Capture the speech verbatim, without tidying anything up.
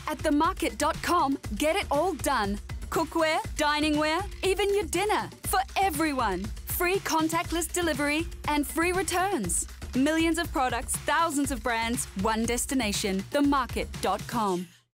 At the market dot com, get it all done. Cookware, diningware, even your dinner. For everyone. Free contactless delivery and free returns. Millions of products, thousands of brands, one destination. the market dot com.